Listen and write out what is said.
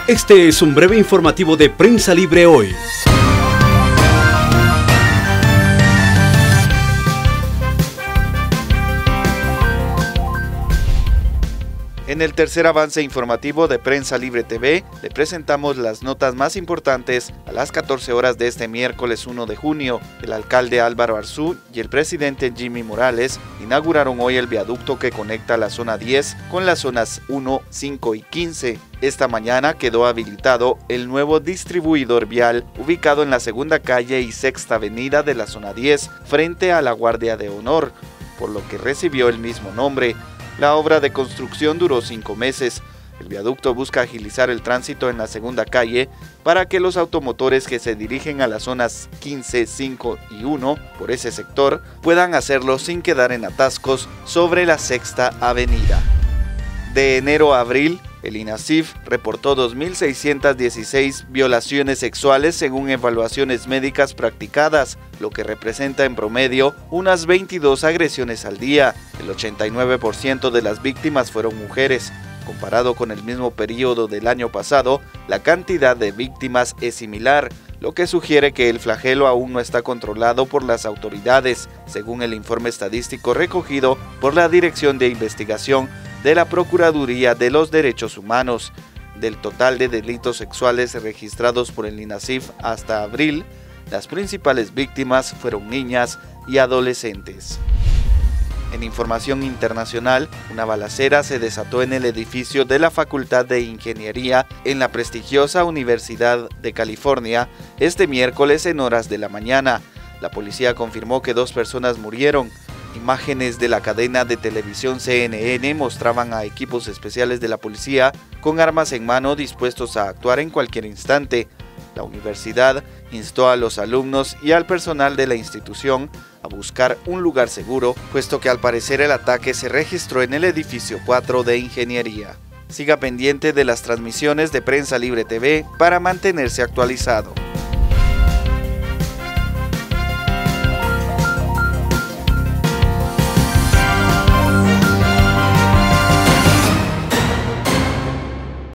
Este es un breve informativo de Prensa Libre Hoy. En el tercer avance informativo de Prensa Libre TV, le presentamos las notas más importantes a las 14 horas de este miércoles 1 de junio. El alcalde Álvaro Arzú y el presidente Jimmy Morales inauguraron hoy el viaducto que conecta la zona 10 con las zonas 1, 5 y 15. Esta mañana quedó habilitado el nuevo distribuidor vial ubicado en la segunda calle y sexta avenida de la zona 10 frente a la Guardia de Honor, por lo que recibió el mismo nombre. La obra de construcción duró 5 meses. El viaducto busca agilizar el tránsito en la segunda calle para que los automotores que se dirigen a las zonas 15, 5 y 1 por ese sector puedan hacerlo sin quedar en atascos sobre la sexta avenida. De enero a abril, el INASIF reportó 2.616 violaciones sexuales según evaluaciones médicas practicadas, lo que representa en promedio unas 22 agresiones al día. El 89% de las víctimas fueron mujeres. Comparado con el mismo periodo del año pasado, la cantidad de víctimas es similar, lo que sugiere que el flagelo aún no está controlado por las autoridades, según el informe estadístico recogido por la Dirección de Investigación de la Procuraduría de los Derechos Humanos. Del total de delitos sexuales registrados por el INASIF hasta abril, las principales víctimas fueron niñas y adolescentes. En información internacional, una balacera se desató en el edificio de la Facultad de Ingeniería en la prestigiosa Universidad de California este miércoles en horas de la mañana. La policía confirmó que 2 personas murieron. Imágenes de la cadena de televisión CNN mostraban a equipos especiales de la policía con armas en mano dispuestos a actuar en cualquier instante. La universidad instó a los alumnos y al personal de la institución a buscar un lugar seguro, puesto que al parecer el ataque se registró en el edificio 4 de Ingeniería. Siga pendiente de las transmisiones de Prensa Libre TV para mantenerse actualizado.